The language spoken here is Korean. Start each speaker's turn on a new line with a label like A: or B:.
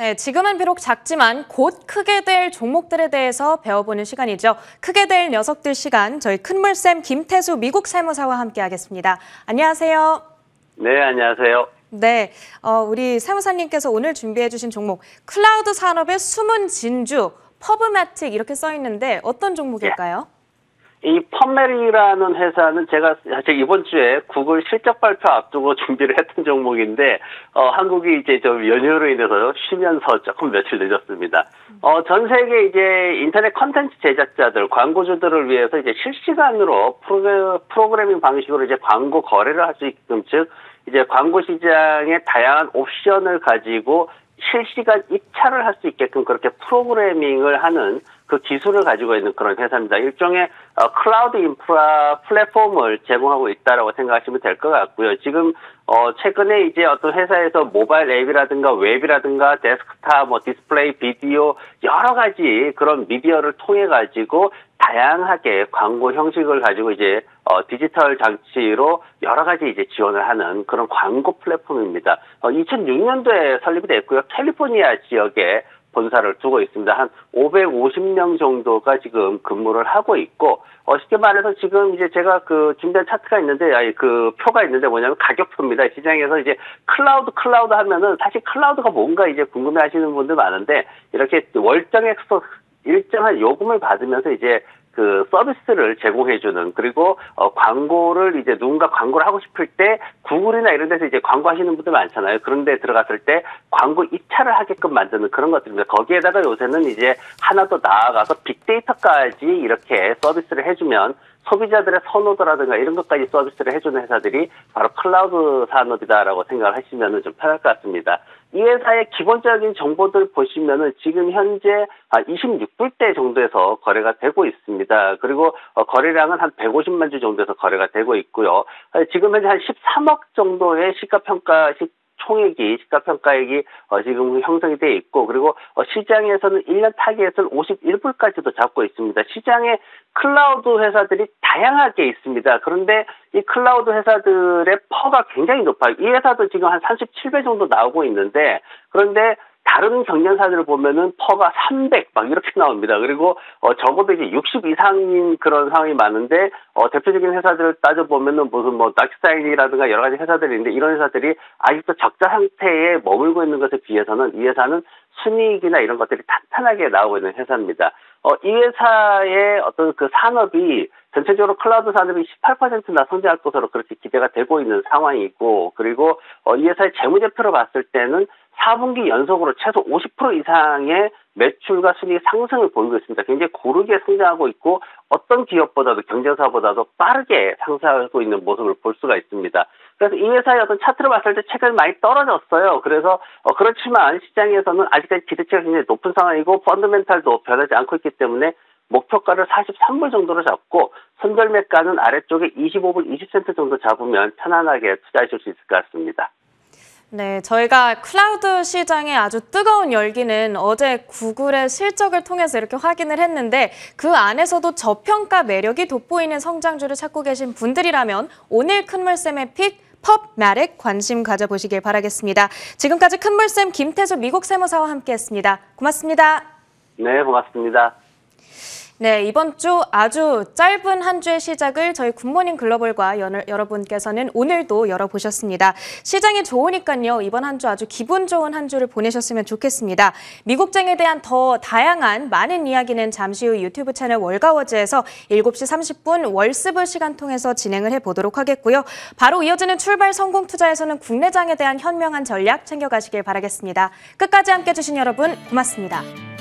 A: 네, 지금은 비록 작지만 곧 크게 될 종목들에 대해서 배워보는 시간이죠. 크게 될 녀석들 시간, 저희 큰물쌤 김태수 미국 세무사와 함께하겠습니다. 안녕하세요.
B: 네, 안녕하세요.
A: 네, 우리 세무사님께서 오늘 준비해주신 종목, 클라우드 산업의 숨은 진주, 퍼브매틱 이렇게 써 있는데 어떤 종목일까요?
B: 이 펌메리라는 회사는 제가 사실 이번 주에 구글 실적 발표 앞두고 준비를 했던 종목인데, 한국이 이제 좀 연휴로 인해서 쉬면서 조금 며칠 늦었습니다. 전 세계 이제 인터넷 컨텐츠 제작자들, 광고주들을 위해서 이제 실시간으로 프로그래밍 방식으로 이제 광고 거래를 할 수 있게끔, 즉, 이제 광고 시장의 다양한 옵션을 가지고 실시간 입찰을 할 수 있게끔 그렇게 프로그래밍을 하는 그 기술을 가지고 있는 그런 회사입니다. 일종의 클라우드 인프라 플랫폼을 제공하고 있다라고 생각하시면 될 것 같고요. 지금 최근에 이제 어떤 회사에서 모바일 앱이라든가 웹이라든가 데스크탑, 디스플레이, 비디오 여러 가지 그런 미디어를 통해 가지고 다양하게 광고 형식을 가지고 이제 디지털 장치로 여러 가지 이제 지원을 하는 그런 광고 플랫폼입니다. 2006년도에 설립이 됐고요. 캘리포니아 지역에 본사를 두고 있습니다. 한 550명 정도가 지금 근무를 하고 있고, 쉽게 말해서 지금 이제 제가 그 준비한 차트가 있는데, 그 표가 있는데 뭐냐면 가격표입니다. 시장에서 이제 클라우드 하면은 사실 클라우드가 뭔가 이제 궁금해 하시는 분들 많은데, 이렇게 월정액서 일정한 요금을 받으면서 이제 그 서비스를 제공해주는, 그리고 광고를 이제 누군가 광고를 하고 싶을 때 구글이나 이런 데서 이제 광고하시는 분들 많잖아요. 그런데 들어갔을 때 광고 입찰을 하게끔 만드는 그런 것들입니다. 거기에다가 요새는 이제 하나 더 나아가서 빅데이터까지 이렇게 서비스를 해주면 소비자들의 선호도라든가 이런 것까지 서비스를 해주는 회사들이 바로 클라우드 산업이다라고 생각을 하시면 좀 편할 것 같습니다. 이 회사의 기본적인 정보들 보시면은 지금 현재 26불대 정도에서 거래가 되고 있습니다. 그리고 거래량은 한 150만 주 정도에서 거래가 되고 있고요. 지금 현재 한 13억 정도의 시가평가액이 지금 형성이 되어 있고, 그리고 시장에서는 1년 타깃을 51불까지도 잡고 있습니다. 시장에 클라우드 회사들이 다양하게 있습니다. 그런데 이 클라우드 회사들의 퍼가 굉장히 높아요. 이 회사도 지금 한 37배 정도 나오고 있는데, 그런데 다른 경쟁사들을 보면은 퍼가 300 막 이렇게 나옵니다. 그리고 적어도 이제 60 이상인 그런 상황이 많은데, 대표적인 회사들을 따져보면은 무슨 락사인이라든가 여러 가지 회사들이 있는데, 이런 회사들이 아직도 적자 상태에 머물고 있는 것에 비해서는 이 회사는 순이익이나 이런 것들이 탄탄하게 나오고 있는 회사입니다. 이 회사의 어떤 그 산업이 전체적으로 클라우드 산업이 18%나 성장할 것으로 그렇게 기대가 되고 있는 상황이고, 그리고 이 회사의 재무제표로 봤을 때는 4분기 연속으로 최소 50% 이상의 매출과 순이익 상승을 보이고 있습니다. 굉장히 고르게 성장하고 있고, 어떤 기업보다도 경쟁사보다도 빠르게 상승하고 있는 모습을 볼 수가 있습니다. 그래서 이 회사의 어떤 차트를 봤을 때 최근에 많이 떨어졌어요. 그래서 그렇지만 시장에서는 아직까지 기대치가 굉장히 높은 상황이고 펀더멘탈도 변하지 않고 있기 때문에 목표가를 43불 정도로 잡고 선별매가는 아래쪽에 25불 20센트 정도 잡으면 편안하게 투자하실 수 있을 것 같습니다.
A: 네, 저희가 클라우드 시장의 아주 뜨거운 열기는 어제 구글의 실적을 통해서 이렇게 확인을 했는데, 그 안에서도 저평가 매력이 돋보이는 성장주를 찾고 계신 분들이라면 오늘 큰물쌤의 픽 펍매틱 관심 가져보시길 바라겠습니다. 지금까지 큰물쌤 김태수 미국 세무사와 함께했습니다. 고맙습니다.
B: 네, 고맙습니다.
A: 네, 이번 주 아주 짧은 한 주의 시작을 저희 굿모닝 글로벌과 여러분께서는 오늘도 열어보셨습니다. 시장이 좋으니까요, 이번 한 주 아주 기분 좋은 한 주를 보내셨으면 좋겠습니다. 미국장에 대한 더 다양한 많은 이야기는 잠시 후 유튜브 채널 월가워즈에서 7시 30분 월스브 시간 통해서 진행을 해보도록 하겠고요. 바로 이어지는 출발 성공 투자에서는 국내장에 대한 현명한 전략 챙겨가시길 바라겠습니다. 끝까지 함께해 주신 여러분 고맙습니다.